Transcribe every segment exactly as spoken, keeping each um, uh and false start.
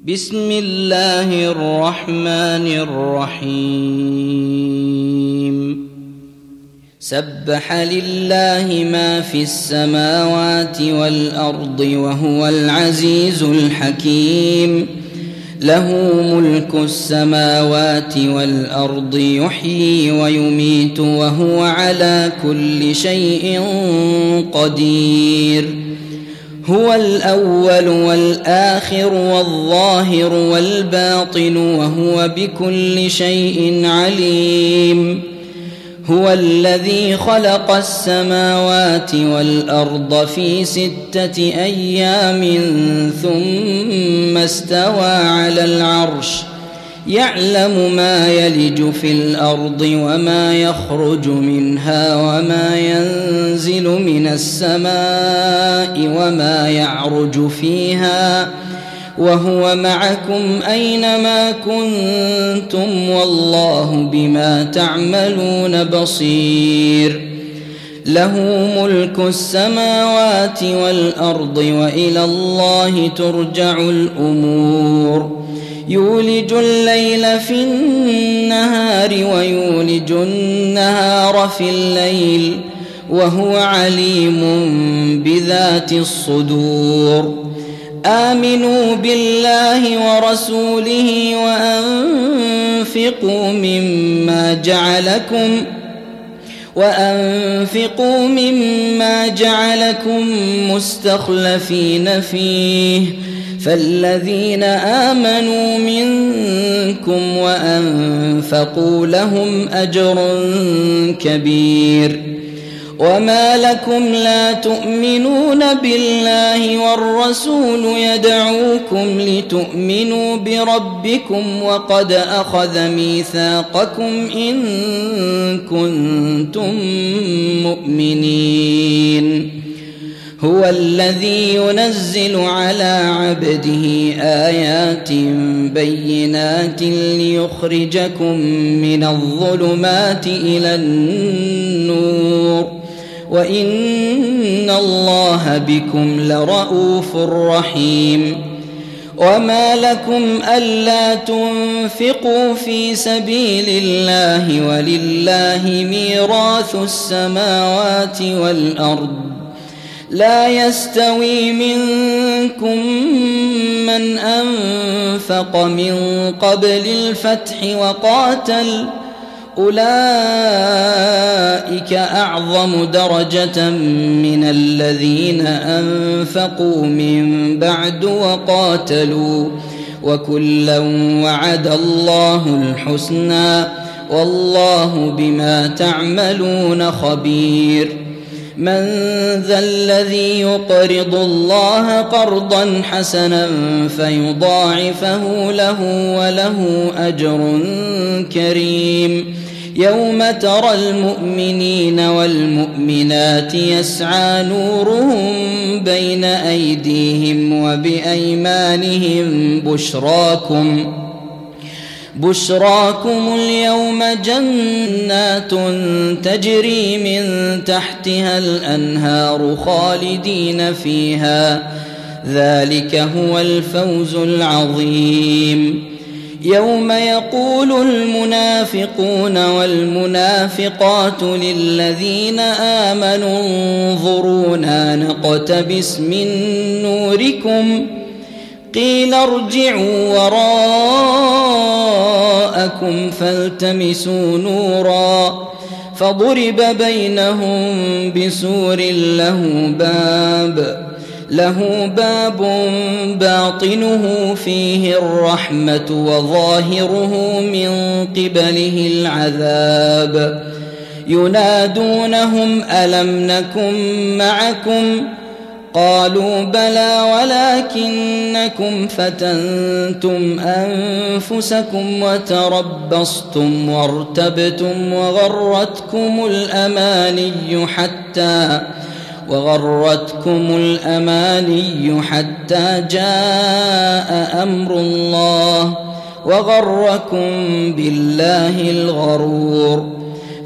بسم الله الرحمن الرحيم سبح لله ما في السماوات والأرض وهو العزيز الحكيم له ملك السماوات والأرض يحيي ويميت وهو على كل شيء قدير هو الأول والآخر والظاهر والباطن وهو بكل شيء عليم هو الذي خلق السماوات والأرض في ستة أيام ثم استوى على العرش يعلم ما يلج في الأرض وما يخرج منها وما ينزل من السماء وما يعرج فيها وهو معكم أينما كنتم والله بما تعملون بصير له ملك السماوات والأرض وإلى الله ترجع الأمور يولج الليل في النهار ويولج النهار في الليل وهو عليم بذات الصدور آمنوا بالله ورسوله وأنفقوا مما جعلكم وأنفقوا مما جعلكم مستخلفين فيه فالذين آمنوا منكم وأنفقوا لهم أجر كبير وما لكم لا تؤمنون بالله والرسول يدعوكم لتؤمنوا بربكم وقد أخذ ميثاقكم إن كنتم مؤمنين هو الذي ينزل على عبده آيات بينات ليخرجكم من الظلمات إلى النور وإن الله بكم لرؤوف رحيم وما لكم ألا تنفقوا في سبيل الله ولله ميراث السماوات والأرض لا يستوي منكم من أنفق من قبل الفتح وقاتل أولئك أعظم درجة من الذين أنفقوا من بعد وقاتلوا وكلا وعد الله الحسنى والله بما تعملون خبير من ذا الذي يقرض الله قرضا حسنا فيضاعفه له وله أجر كريم يوم ترى المؤمنين والمؤمنات يسعى نورهم بين أيديهم وبأيمانهم بشراكم بشراكم اليوم جنات تجري من تحتها الأنهار خالدين فيها ذلك هو الفوز العظيم يوم يقول المنافقون والمنافقات للذين آمنوا انظرونا نقتبس من نوركم قيل ارجعوا وراءكم فالتمسوا نورا فضرب بينهم بسور له باب له باب باطنه فيه الرحمة وظاهره من قبله العذاب ينادونهم ألم نكن معكم قالوا بلى ولكنكم فتنتم أنفسكم وتربصتم وارتبتم وغرتكم الأماني حتى وغرتكم الأماني حتى جاء أمر الله وغركم بالله الغرور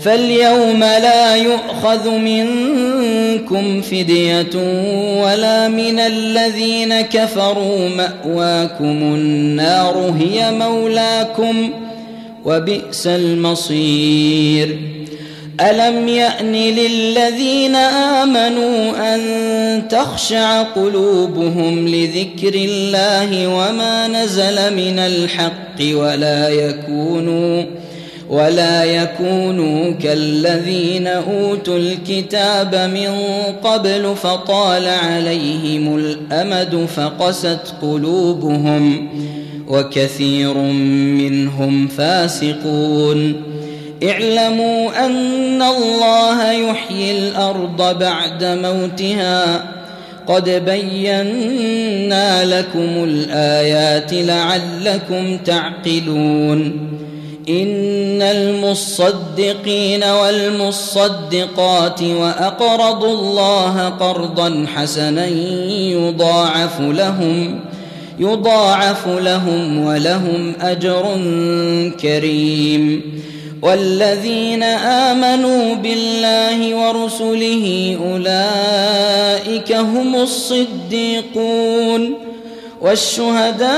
فاليوم لا يؤخذ منكم فدية ولا من الذين كفروا، مأواكم النار هي مولاكم وبئس المصير. ألم يأن للذين آمنوا أن تخشع قلوبهم لذكر الله وما نزل من الحق ولا يكونوا ولا يكونوا كالذين أوتوا الكتاب من قبل فطال عليهم الأمد فقست قلوبهم وكثير منهم فاسقون. اعلموا أن الله يحيي الأرض بعد موتها قد بينا لكم الآيات لعلكم تعقلون. إن المصدقين والمصدقات وأقرضوا الله قرضا حسنا يضاعف لهم يضاعف لهم ولهم أجر كريم. والذين آمنوا بالله ورسله أولئك هم الصديقون والشهداء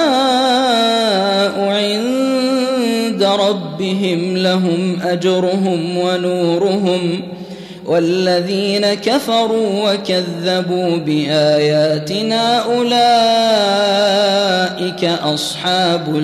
عند ربهم لهم أجرهم ونورهم. والذين كفروا وكذبوا بآياتنا أولئك أصحاب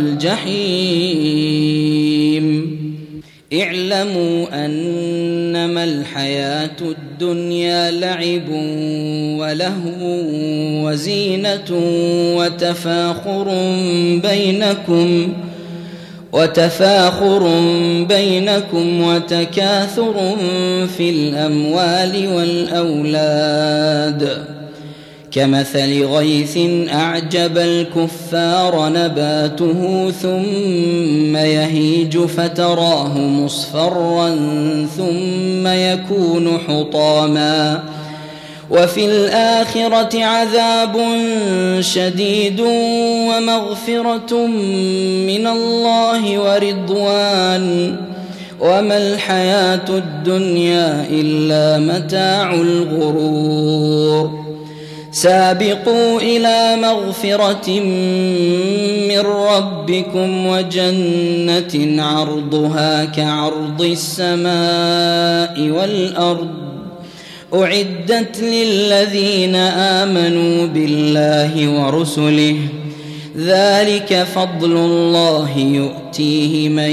الجحيم. اعلموا أنما الحياة الدنيا لعب ولهو وزينة وتفاخر بينكم وتفاخر بينكم وتكاثر في الأموال والأولاد كمثل غيث أعجب الكفار نباته ثم يهيج فتراه مصفرا ثم يكون حطاما وفي الآخرة عذاب شديد ومغفرة من الله ورضوان وما الحياة الدنيا إلا متاع الغرور. سابقوا إلى مغفرة من ربكم وجنة عرضها كعرض السماء والأرض أعدت للذين آمنوا بالله ورسله ذلك فضل الله يؤتيه من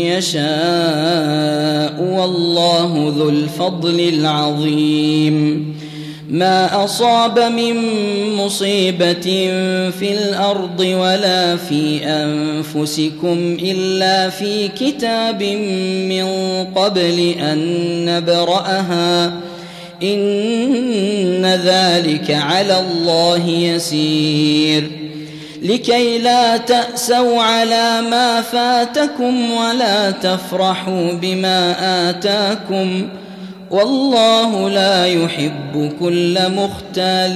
يشاء والله ذو الفضل العظيم. ما أصاب من مصيبة في الأرض ولا في أنفسكم إلا في كتاب من قبل أن نبرأها إن ذلك على الله يسير. لكي لا تأسوا على ما فاتكم ولا تفرحوا بما آتاكم والله لا يحب كل مختال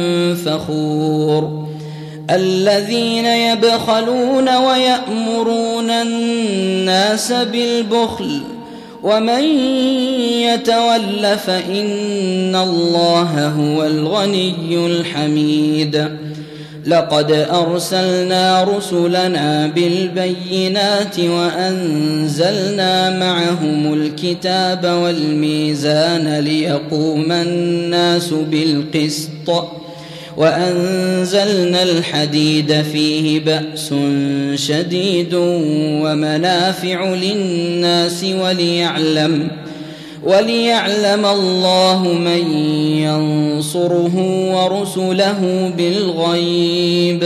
فخور. الذين يبخلون ويأمرون الناس بالبخل ومن يتول فإن الله هو الغني الحميد. لقد أرسلنا رسلنا بالبينات وأنزلنا معهم الكتاب والميزان ليقوم الناس بالقسط وأنزلنا الحديد فيه بأس شديد ومنافع للناس وليعلم وليعلم الله من ينصره ورسله بالغيب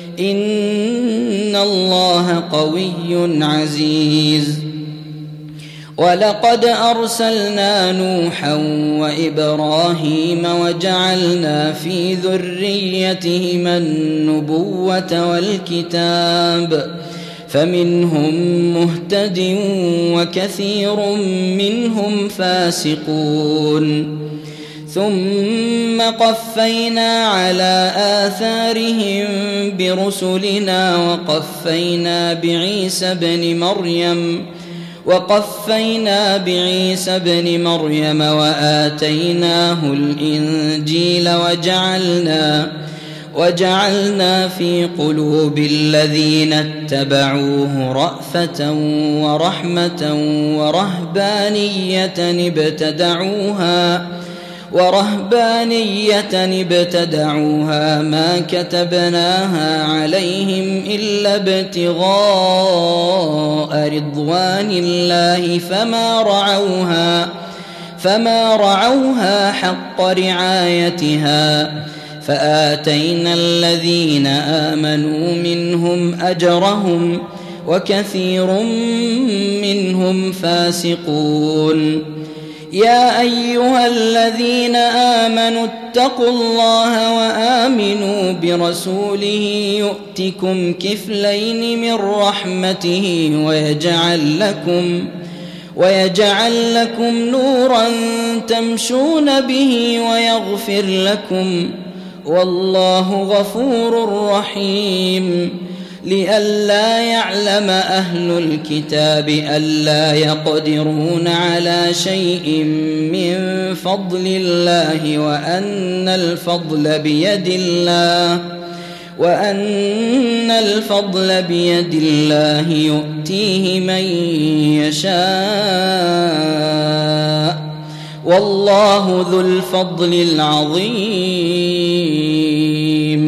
إن الله قوي عزيز. ولقد أرسلنا نوحا وإبراهيم وجعلنا في ذريتهما النبوة والكتاب فمنهم مهتد وكثير منهم فاسقون. ثم قفينا على آثارهم برسلنا وقفينا بعيسى ابن مريم وقفينا بعيسى ابن مريم وآتيناه الإنجيل وجعلنا وجعلنا في قلوب الذين اتبعوه رأفة ورحمة ورهبانية ابتدعوها ورهبانية ابتدعوها ما كتبناها عليهم إلا ابتغاء رضوان الله فما رعوها فما رعوها حق رعايتها فآتينا الذين آمنوا منهم أجرهم وكثير منهم فاسقون يا أيها الذين آمنوا اتقوا الله وآمنوا برسوله يؤتكم كفلين من رحمته ويجعل لكم ويجعل لكم نورا تمشون به ويغفر لكم والله غفور رحيم لئلا يعلم أهل الكتاب ألا يقدرون على شيء من فضل الله وأن الفضل بيد الله وأن الفضل بيد الله يؤتيه من يشاء والله ذو الفضل العظيم